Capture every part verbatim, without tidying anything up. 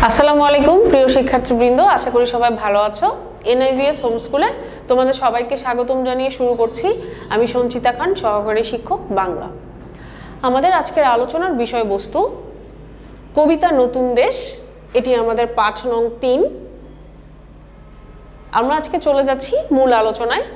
আসসালামু আলাইকুম প্রিয় শিক্ষার্থীবৃন্দ, আশা করি সবাই ভালো আছো। এনআইভিএস হোম স্কুলে তোমাদের সবাইকে স্বাগতম জানিয়ে শুরু করছি। আমি সঞ্চিতা খান, সহকারী শিক্ষক বাংলা। আমাদের আজকের আলোচনার বিষয়বস্তু কবিতা নতুন দেশ। এটি আমাদের পাঠ নং তিন। আমরা আজকে চলে যাচ্ছি মূল আলোচনায়।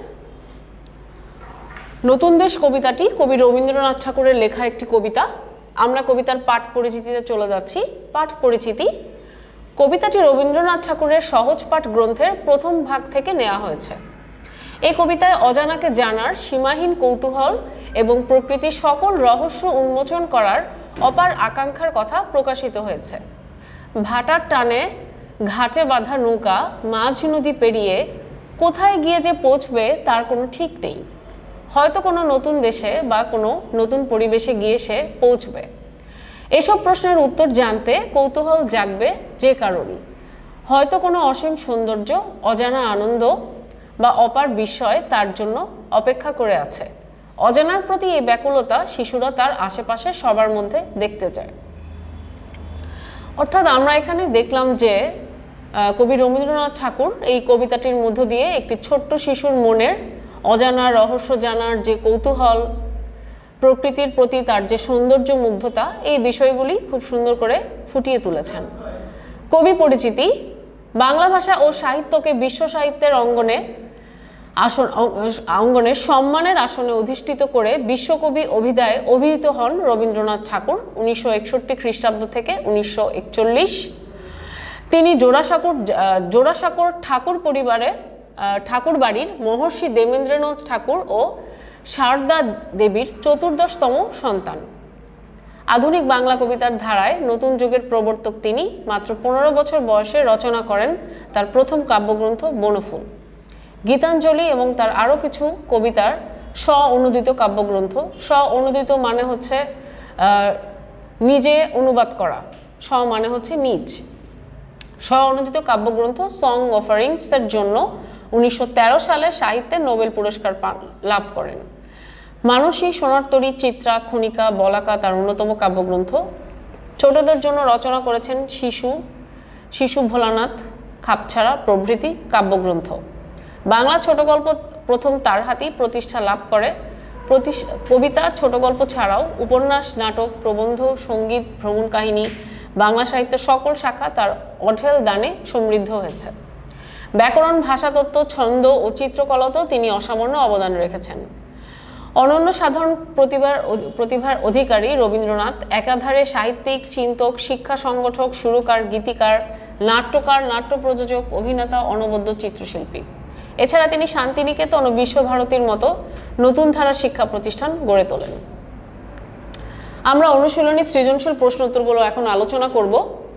নতুন দেশ কবিতাটি কবি রবীন্দ্রনাথ ঠাকুরের লেখা একটি কবিতা। আমরা কবিতার পাঠ পরিচিতিতে চলে যাচ্ছি। পাঠ পরিচিতি: কবিতাটি রবীন্দ্রনাথ ঠাকুরের সহজ পাঠ গ্রন্থের প্রথম ভাগ থেকে নেওয়া হয়েছে। এই কবিতায় অজানাকে জানার সীমাহীন কৌতূহল এবং প্রকৃতির সকল রহস্য উন্মোচন করার অপার আকাঙ্ক্ষার কথা প্রকাশিত হয়েছে। ভাটার টানে ঘাটে বাঁধা নৌকা মাঝ নদী পেরিয়ে কোথায় গিয়ে যে পৌঁছবে তার কোনো ঠিক নেই। হয়তো কোনো নতুন দেশে বা কোনো নতুন পরিবেশে গিয়ে সে পৌঁছবে। এসব প্রশ্নের উত্তর জানতে কৌতূহল জাগবে যে কারোরই। হয়তো কোনো অসীম সৌন্দর্য, অজানা আনন্দ বা অপার বিস্ময় তার জন্য অপেক্ষা করে আছে। অজানার প্রতি এই ব্যাকুলতা শিশুরা তার আশেপাশে সবার মধ্যে দেখতে চায়। অর্থাৎ আমরা এখানে দেখলাম যে কবি রবীন্দ্রনাথ ঠাকুর এই কবিতাটির মধ্য দিয়ে একটি ছোট্ট শিশুর মনের অজানা রহস্য জানার যে কৌতূহল, প্রকৃতির প্রতি তার যে সৌন্দর্য, মুগ্ধতা, এই বিষয়গুলি খুব সুন্দর করে ফুটিয়ে তুলেছেন। কবি পরিচিতি: বাংলা ভাষা ও সাহিত্যকে বিশ্ব সাহিত্যের অঙ্গনে আসন অঙ্গনে সম্মানের আসনে অধিষ্ঠিত করে বিশ্বকবি অভিধায় অভিহিত হন রবীন্দ্রনাথ ঠাকুর উনিশশো একষট্টি খ্রিস্টাব্দ থেকে উনিশশো একচল্লিশ। তিনি জোড়াসাঁকোর জোড়াসাঁকোর ঠাকুর পরিবারে ঠাকুর বাড়ির মহর্ষি দেবেন্দ্রনাথ ঠাকুর ও শারদা দেবীর চতুর্দশতম সন্তান। আধুনিক বাংলা কবিতার ধারায় নতুন যুগের প্রবর্তক তিনি। মাত্র পনেরো বছর বয়সে রচনা করেন তার প্রথম কাব্যগ্রন্থ বনফুল, গীতাঞ্জলি এবং তার আরও কিছু কবিতার স্ব অনুদিত কাব্যগ্রন্থ। স্ব অনুদিত মানে হচ্ছে নিজে অনুবাদ করা, স্ব মানে হচ্ছে নিজ। স্ব অনুদিত কাব্যগ্রন্থ সং অফারিংসের জন্য উনিশশো তেরো সালে সাহিত্যে নোবেল পুরস্কার লাভ করেন। মানসী, সোনারতরী, চিত্রা, খনিকা, বলাকা তার অন্যতম কাব্যগ্রন্থ। ছোটদের জন্য রচনা করেছেন শিশু, শিশু ভোলানাথ, খাপছাড়া প্রভৃতি কাব্যগ্রন্থ। বাংলা ছোট গল্প প্রথম তার হাতেই প্রতিষ্ঠা লাভ করে। কবিতা, ছোট গল্প ছাড়াও উপন্যাস, নাটক, প্রবন্ধ, সঙ্গীত, ভ্রমণ কাহিনী, বাংলা সাহিত্যের সকল শাখা তার অঢেল দানে সমৃদ্ধ হয়েছে। ব্যাকরণ, ভাষাতত্ত্ব, ছন্দ ও চিত্রকলাতেও তিনি অসামান্য অবদান রেখেছেন। অনন্য সাধারণ প্রতিভার প্রতিভার অধিকারী রবীন্দ্রনাথ একাধারে সাহিত্যিক, চিন্তক, শিক্ষা সংগঠক, সুরকার, গীতিকার, নাট্যকার, নাট্য প্রযোজক, অভিনেতা, অনবদ্য চিত্রশিল্পী। এছাড়া তিনি শান্তিনিকেতন ও বিশ্বভারতীর মতো নতুন ধারার শিক্ষা প্রতিষ্ঠান গড়ে তোলেন। আমরা অনুশীলনী সৃজনশীল প্রশ্ন উত্তরগুলো এখন আলোচনা করব।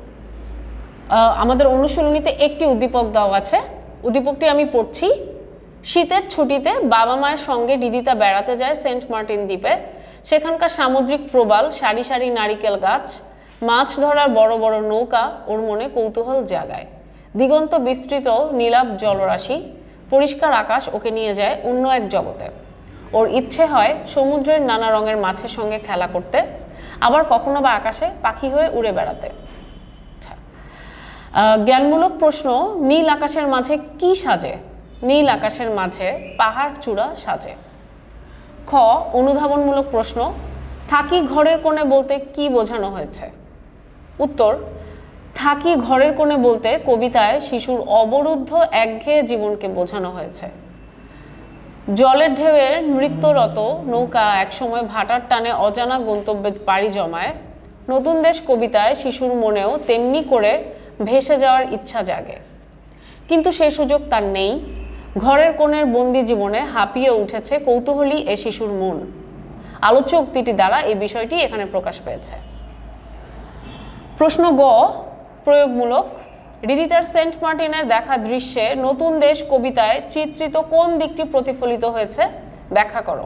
আমাদের অনুশীলনীতে একটি উদ্দীপক দেওয়া আছে। উদ্দীপকটি আমি পড়ছি। শীতের ছুটিতে বাবা মায়ের সঙ্গে রিদিতা বেড়াতে যায় সেন্ট মার্টিন দ্বীপে। সেখানকার সামুদ্রিক প্রবাল, সারি সারি নারিকেল গাছ, মাছ ধরার বড় বড় নৌকা ওর মনে কৌতূহল জাগায়। দিগন্ত বিস্তৃত নীলাভ জলরাশি, পরিষ্কার আকাশ ওকে নিয়ে যায় অন্য এক জগতে। ওর ইচ্ছে হয় সমুদ্রের নানা রঙের মাছের সঙ্গে খেলা করতে, আবার কখনো বা আকাশে পাখি হয়ে উড়ে বেড়াতে। আচ্ছা, জ্ঞানমূলক প্রশ্ন: নীল আকাশের মাঝে কি সাজে? নীল আকাশের মাঝে পাহাড় চূড়া সাজে। খ, অনুধাবনমূলক প্রশ্ন: থাকি ঘরের কোণে বলতে কি বোঝানো হয়েছে? উত্তর: থাকি ঘরের কোণে বলতে কবিতায় শিশুর অবরুদ্ধ একঘেয়ে জীবনকে বোঝানো হয়েছে। জলের ঢেউয়ের নৃত্যরত নৌকা একসময় ভাটার টানে অজানা গন্তব্যে পাড়ি জমায়। নতুন দেশ কবিতায় শিশুর মনেও তেমনি করে ভেসে যাওয়ার ইচ্ছা জাগে, কিন্তু সে সুযোগ তার নেই। ঘরের কোণের বন্দি জীবনে হাঁপিয়ে উঠেছে কৌতূহলী এ শিশুর মন। আলোচ্য উক্তিটি দ্বারা এই বিষয়টি এখানে প্রকাশ পেয়েছে। প্রশ্ন গ, প্রয়োগমূলক: রিদিতার সেন্ট মার্টিনের দেখা দৃশ্যে নতুন দেশ কবিতায় চিত্রিত কোন দিকটি প্রতিফলিত হয়েছে? ব্যাখ্যা করো।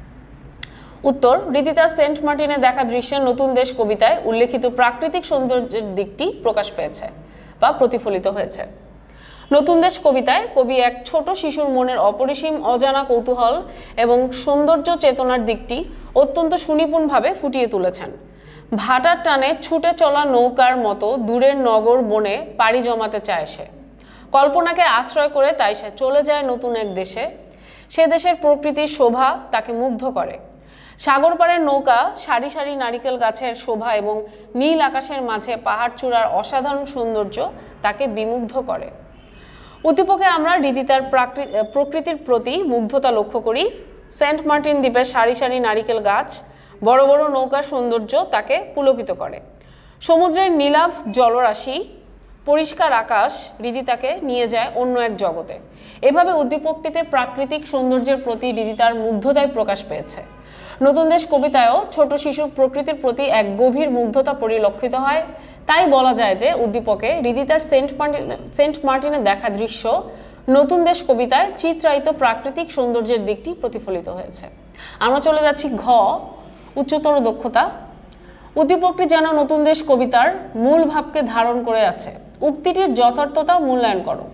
উত্তর: রিদিতার সেন্ট মার্টিনে দেখা দৃশ্যে নতুন দেশ কবিতায় উল্লেখিত প্রাকৃতিক সৌন্দর্যের দিকটি প্রকাশ পেয়েছে বা প্রতিফলিত হয়েছে। নতুন দেশ কবিতায় কবি এক ছোট শিশুর মনের অপরিসীম অজানা কৌতূহল এবং সৌন্দর্য চেতনার দিকটি অত্যন্ত সুনিপুণভাবে ফুটিয়ে তুলেছেন। ভাটার টানে ছুটে চলা নৌকার মতো দূরের নগর বনে পাড়ি জমাতে চায় সে। কল্পনাকে আশ্রয় করে তাই সে চলে যায় নতুন এক দেশে। সে দেশের প্রকৃতির শোভা তাকে মুগ্ধ করে। সাগর পাড়ের নৌকা, সারি সারি নারিকেল গাছের শোভা এবং নীল আকাশের মাঝে পাহাড় চূড়ার অসাধারণ সৌন্দর্য তাকে বিমুগ্ধ করে। উদ্দীপকে আমরা রিদিতার প্রকৃতির প্রতি মুগ্ধতা লক্ষ্য করি। সেন্ট মার্টিন দ্বীপের সারি সারি নারিকেল গাছ, বড় বড় নৌকার সৌন্দর্য তাকে পুলকিত করে। সমুদ্রের নীলাভ জলরাশি, পরিষ্কার আকাশ রিদিতাকে নিয়ে যায় অন্য এক জগতে। এভাবে উদ্দীপকটিতে প্রাকৃতিক সৌন্দর্যের প্রতি রিদিতার মুগ্ধতায় প্রকাশ পেয়েছে। নতুন দেশ কবিতায়ও ছোট শিশুর প্রকৃতির প্রতি এক গভীর মুগ্ধতা পরিলক্ষিত হয়। তাই বলা যায় যে উদ্দীপকে রিদিতার সেন্ট মার্টিন সেন্ট মার্টিনে দেখা দৃশ্য নতুন দেশ কবিতায় চিত্রায়িত প্রাকৃতিক সৌন্দর্যের দিকটি প্রতিফলিত হয়েছে। আমরা চলে যাচ্ছি ঘ, উচ্চতর দক্ষতা। উদ্দীপকটি যেন নতুন দেশ কবিতার মূল ভাবকে ধারণ করে আছে। উক্তিটির যথার্থতা মূল্যায়ন করো।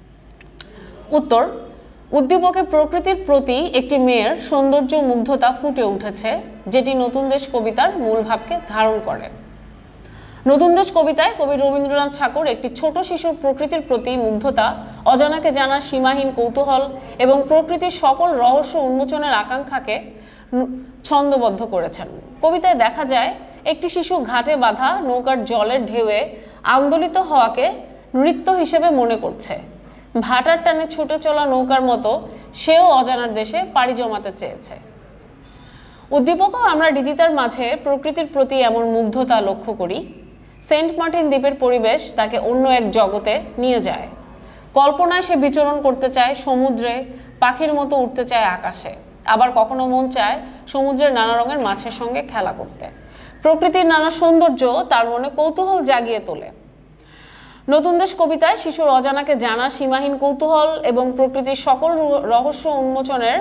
উত্তর: উদ্দীপকে প্রকৃতির প্রতি একটি মেয়ের সৌন্দর্য মুগ্ধতা ফুটে উঠেছে, যেটি নতুন দেশ কবিতার মূল ভাবকে ধারণ করে। নতুন দেশ কবিতায় কবি রবীন্দ্রনাথ ঠাকুর একটি ছোট শিশুর প্রকৃতির প্রতি মুগ্ধতা, অজানাকে জানার সীমাহীন কৌতূহল এবং প্রকৃতির সকল রহস্য উন্মোচনের আকাঙ্ক্ষাকে ছন্দবদ্ধ করেছেন। কবিতায় দেখা যায় একটি শিশু ঘাটে বাঁধা নৌকার জলের ঢেউয়ে আন্দোলিত হওয়াকে নৃত্য হিসেবে মনে করছে। ভাটার টানে ছুটে চলা নৌকার মতো সেও অজানার দেশে পাড়ি জমাতে চেয়েছে। উদ্দীপকও আমরা রিদিতার মাঝে প্রকৃতির প্রতি এমন মুগ্ধতা লক্ষ্য করি। সেন্ট মার্টিন দ্বীপের পরিবেশ তাকে অন্য এক জগতে নিয়ে যায়। কল্পনায় সে বিচরণ করতে চায় সমুদ্রে, পাখির মতো উঠতে চায় আকাশে। আবার কখনো মন চায় সমুদ্রের নানা রঙের মাছের সঙ্গে খেলা করতে। প্রকৃতির নানা সৌন্দর্য তার মনে কৌতূহল জাগিয়ে তোলে। নতুন দেশ কবিতায় শিশুর অজানাকে জানার সীমাহীন কৌতূহল এবং প্রকৃতির সকল রহস্য উন্মোচনের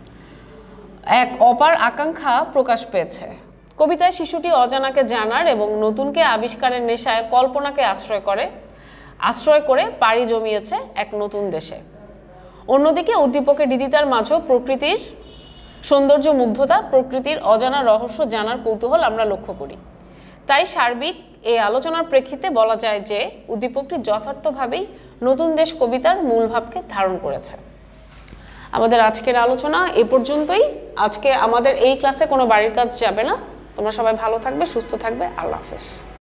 এক অপার আকাঙ্ক্ষা প্রকাশ পেয়েছে। কবিতায় শিশুটি অজানাকে জানার এবং নতুনকে আবিষ্কারের নেশায় কল্পনাকে আশ্রয় করে আশ্রয় করে পাড়ি জমিয়েছে এক নতুন দেশে। অন্যদিকে উদ্দীপকে রিদিতার মাঝেও প্রকৃতির সৌন্দর্য মুগ্ধতা, প্রকৃতির অজানা রহস্য জানার কৌতূহল আমরা লক্ষ্য করি। তাই সার্বিক এই আলোচনার প্রেক্ষিতে বলা যায় যে উদ্দীপকটি যথার্থভাবেই নতুন দেশ কবিতার মূল ভাবকে ধারণ করেছে। আমাদের আজকের আলোচনা এ পর্যন্তই। আজকে আমাদের এই ক্লাসে কোনো বাড়ির কাজ যাবে না। তোমরা সবাই ভালো থাকবে, সুস্থ থাকবে। আল্লাহ হাফেজ।